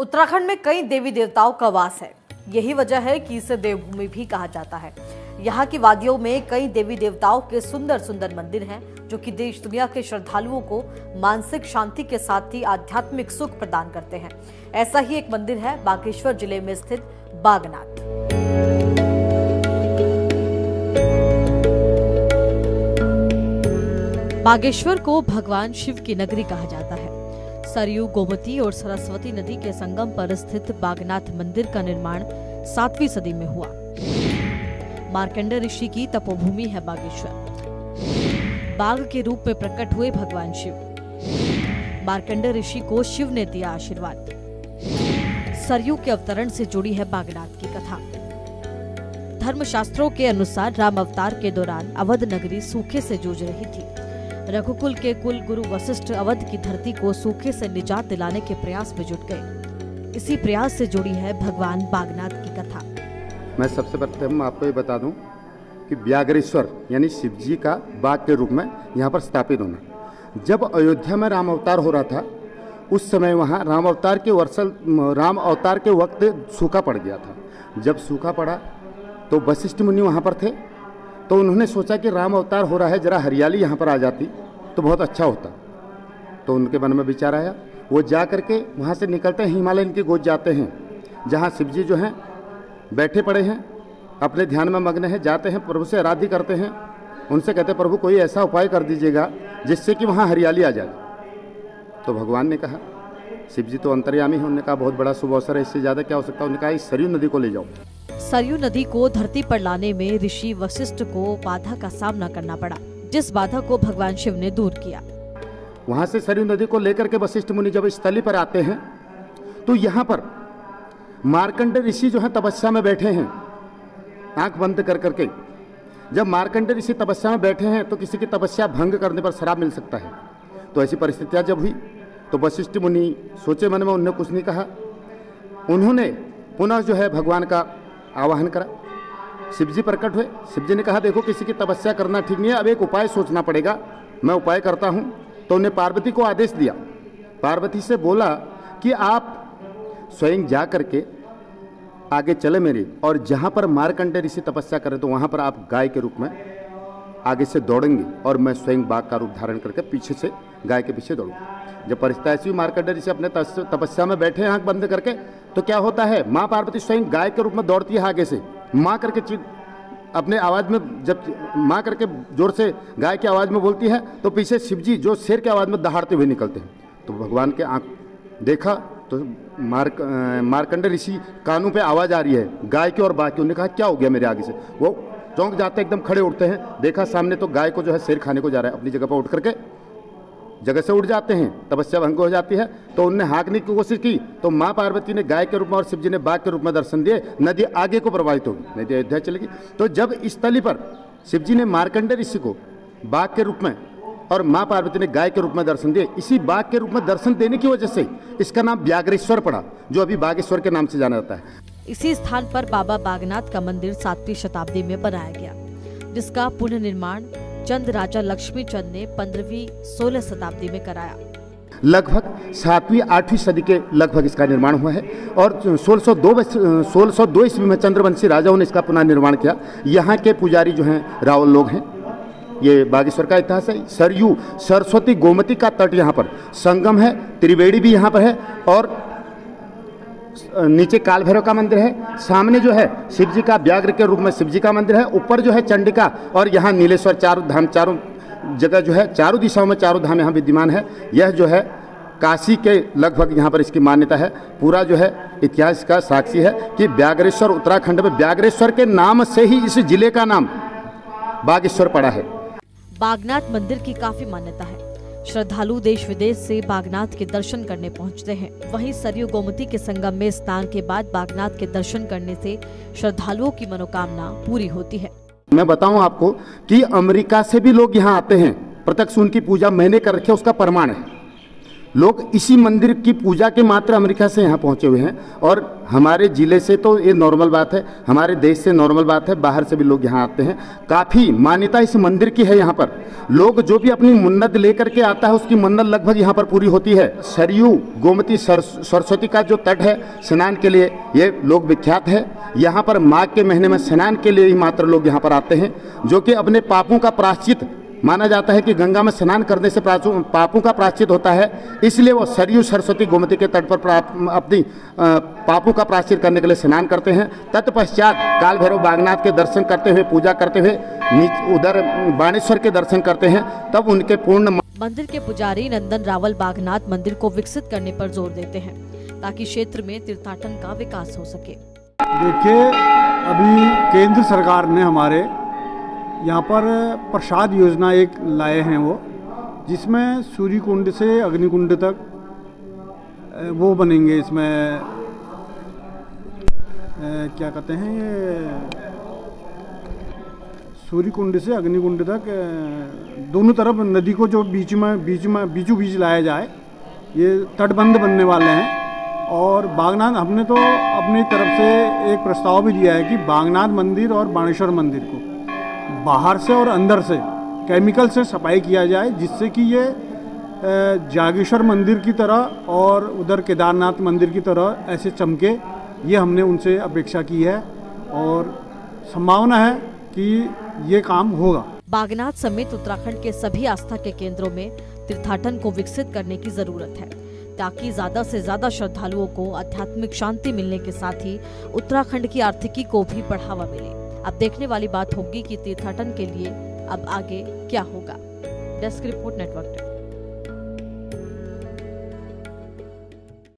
उत्तराखंड में कई देवी देवताओं का वास है। यही वजह है कि इसे देवभूमि भी कहा जाता है। यहाँ की वादियों में कई देवी देवताओं के सुंदर सुंदर मंदिर हैं, जो कि देश दुनिया के श्रद्धालुओं को मानसिक शांति के साथ ही आध्यात्मिक सुख प्रदान करते हैं। ऐसा ही एक मंदिर है बागेश्वर जिले में स्थित बागनाथ। बागेश्वर को भगवान शिव की नगरी कहा जाता है। सरयू, गोमती और सरस्वती नदी के संगम पर स्थित बागनाथ मंदिर का निर्माण 7वीं सदी में हुआ। मार्कंडेय ऋषि की तपोभूमि है बागेश्वर। बाघ के रूप में प्रकट हुए भगवान शिव। मार्कंडेय ऋषि को शिव ने दिया आशीर्वाद। सरयू के अवतरण से जुड़ी है बागनाथ की कथा। धर्मशास्त्रों के अनुसार राम अवतार के दौरान अवध नगरी सूखे से जूझ रही थी। रघुकुल के कुल गुरु वशिष्ठ अवध की धरती को सूखे से निजात दिलाने के प्रयास में जुट गए। इसी प्रयास से जुड़ी है भगवान बागनाथ की कथा। मैं सबसे प्रथम आपको ये बता दूं कि व्याघ्रेश्वर यानी शिव जी का बाघ के रूप में यहाँ पर स्थापित होना। जब अयोध्या में राम अवतार हो रहा था, उस समय वहाँ राम अवतार के वक्त सूखा पड़ गया था। जब सूखा पड़ा तो वशिष्ठ मुनि वहाँ पर थे, तो उन्होंने सोचा कि राम अवतार हो रहा है, जरा हरियाली यहाँ पर आ जाती तो बहुत अच्छा होता। तो उनके मन में विचार आया, वो जा करके वहाँ से निकलते हैं, हिमालयन की गोद जाते हैं, जहाँ शिव जी जो हैं बैठे पड़े हैं, अपने ध्यान में मग्न हैं। जाते हैं, प्रभु से आराध्य करते हैं, उनसे कहते प्रभु कोई ऐसा उपाय कर दीजिएगा जिससे कि वहाँ हरियाली आ जाए। तो भगवान ने कहा, शिव जी तो अंतर्यामी हैं, उन्होंने कहा बहुत बड़ा शुभ अवसर है, इससे ज़्यादा क्या हो सकता है। उन्होंने कहा इस सरयू नदी को ले जाओ। सरयू नदी को धरती पर लाने में ऋषि वशिष्ठ को बाधा का सामना करना पड़ा, जिस बाधा को भगवान शिव ने दूर किया। वहां से सरयू नदी को लेकर के वशिष्ठ मुनि जब इस स्थली पर आते हैं, तो यहाँ पर मार्कंडेय ऋषि जो है तपस्या में बैठे हैं, आंख बंद कर करके। जब मार्कंडेय ऋषि तपस्या में बैठे हैं तो किसी की तपस्या भंग करने पर श्राप मिल सकता है। तो ऐसी परिस्थितियां जब हुई तो वशिष्ठ मुनि सोचे मन में, उन्होंने कुछ नहीं कहा। उन्होंने पुनः जो है भगवान का आवाहन करा। शिव जी प्रकट हुए। शिव जी ने कहा देखो किसी की तपस्या करना ठीक नहीं है, अब एक उपाय सोचना पड़ेगा, मैं उपाय करता हूँ। तो उन्हें पार्वती को आदेश दिया। पार्वती से बोला कि आप स्वयं जा करके आगे चले मेरे, और जहाँ पर मार्कंडेय ऋषि तपस्या करें तो वहाँ पर आप गाय के रूप में आगे से दौड़ेंगे और मैं स्वयं बाघ का रूप धारण करके पीछे से गाय के पीछे दौड़ूंगा। जब परिस्थिति ऐसी हुई, मार्कंडेय ऋषि अपने तपस्या में बैठे आंख बंद करके, तो क्या होता है, माँ पार्वती स्वयं गाय के रूप में दौड़ती है आगे से, माँ करके अपने आवाज़ में, जब माँ करके जोर से गाय की आवाज़ में बोलती है तो पीछे शिव जी जो शेर की आवाज़ में दहाड़ते हुए निकलते हैं। तो भगवान के आंख देखा तो मार्कंडेय ऋषि कानों पे आवाज़ आ रही है गाय की और बाघ की। उन्होंने कहा क्या हो गया मेरे आगे से। वो चौंक जाते एकदम खड़े उठते हैं, देखा सामने तो गाय को जो है शेर खाने को जा रहा है। अपनी जगह पर उठ करके जगह से उठ जाते हैं, तपस्या भंग हो जाती है। तो उनने हाँकने की कोशिश की तो माँ पार्वती ने गाय के रूप में और शिव जी ने बाघ के रूप में दर्शन दिए। नदी आगे को प्रवाहित होगी, नदी अयोध्या चलेगी। तो जब इस स्थली पर शिव जी ने मार्कंडेय ऋषि को बाघ के रूप में और माँ पार्वती ने गाय के रूप में दर्शन दिए, इसी बाघ के रूप में दर्शन देने की वजह से इसका नाम व्याघ्रेश्वर पड़ा, जो अभी बागेश्वर के नाम से जाना जाता है। इसी स्थान पर बाबा बागनाथ का मंदिर 7वीं शताब्दी में बनाया गया, जिसका पुनर्निर्माण चंद राजा लक्ष्मी चंद ने 15वीं-16 शताब्दी में कराया। लगभग 7वीं-8वीं सदी के लगभग इसका निर्माण हुआ है और 1602 ईस्वी में चंद्रवंशी राजाओं ने इसका पुनर्निर्माण किया। यहाँ के पुजारी जो हैं रावल लोग हैं। ये बागेश्वर का इतिहास है। सरयू, सरस्वती, गोमती का तट यहाँ पर संगम है। त्रिवेणी भी यहाँ पर है और नीचे काल भैरव का मंदिर है। सामने जो है शिव जी का व्याघ्र के रूप में शिव जी का मंदिर है। ऊपर जो है चंडिका और यहाँ नीलेश्वर, चारों धाम, चारों जगह जो है, चारों दिशाओं में चारों धाम यहाँ विद्यमान है। यह जो है काशी के लगभग यहाँ पर इसकी मान्यता है। पूरा जो है इतिहास का साक्षी है कि व्याघ्रेश्वर, उत्तराखंड में व्याघ्रेश्वर के नाम से ही इस जिले का नाम बागेश्वर पड़ा है। बागनाथ मंदिर की काफी मान्यता है। श्रद्धालु देश विदेश से बागनाथ के दर्शन करने पहुंचते हैं। वहीं सरयू गोमती के संगम में स्नान के बाद बागनाथ के दर्शन करने से श्रद्धालुओं की मनोकामना पूरी होती है। मैं बताऊं आपको कि अमेरिका से भी लोग यहाँ आते हैं, प्रत्यक्ष उनकी पूजा मैंने कर रखी है, उसका प्रमाण है। लोग इसी मंदिर की पूजा के मात्र अमेरिका से यहाँ पहुँचे हुए हैं। और हमारे ज़िले से तो ये नॉर्मल बात है, हमारे देश से नॉर्मल बात है, बाहर से भी लोग यहाँ आते हैं। काफ़ी मान्यता इस मंदिर की है। यहाँ पर लोग जो भी अपनी मन्नत लेकर के आता है उसकी मन्नत लगभग यहाँ पर पूरी होती है। सरयू गोमती सरस्वती का जो तट है स्नान के लिए, ये लोग विख्यात है। यहाँ पर माघ के महीने में स्नान के लिए ही मात्र लोग यहाँ पर आते हैं, जो कि अपने पापों का प्रायश्चित माना जाता है कि गंगा में स्नान करने से पापों का प्रायश्चित होता है। इसलिए वो सरयू सरस्वती गोमती के तट पर अपनी पापों का प्रायश्चित करने के लिए स्नान करते हैं। तत्पश्चात काल भैरव बागनाथ के दर्शन करते हुए, पूजा करते हुए उधर बाणेश्वर के दर्शन करते हैं। तब उनके पूर्ण मंदिर के पुजारी नंदन रावल बागनाथ मंदिर को विकसित करने पर जोर देते हैं ताकि क्षेत्र में तीर्थाटन का विकास हो सके। देखिए, अभी केंद्र सरकार ने हमारे यहाँ पर प्रसाद योजना एक लाए हैं, वो जिसमें सूर्य कुंड से अग्निकुंड तक वो बनेंगे। इसमें क्या कहते हैं, ये सूर्य कुंड से अग्निकुंड तक दोनों तरफ नदी को जो बीचों बीच लाया जाए, ये तटबंध बनने वाले हैं। और बागनाथ हमने तो अपनी तरफ से एक प्रस्ताव भी दिया है कि बागनाथ मंदिर और बाणेश्वर मंदिर को बाहर से और अंदर से केमिकल से सफाई किया जाए, जिससे कि ये जागेश्वर मंदिर की तरह और उधर केदारनाथ मंदिर की तरह ऐसे चमके। ये हमने उनसे अपेक्षा की है और संभावना है कि ये काम होगा। बागनाथ समेत उत्तराखंड के सभी आस्था के केंद्रों में तीर्थाटन को विकसित करने की जरूरत है ताकि ज्यादा से ज्यादा श्रद्धालुओं को आध्यात्मिक शांति मिलने के साथ ही उत्तराखंड की आर्थिकी को भी बढ़ावा मिले। अब देखने वाली बात होगी कि तीर्थाटन के लिए अब आगे क्या होगा। Desk report, network.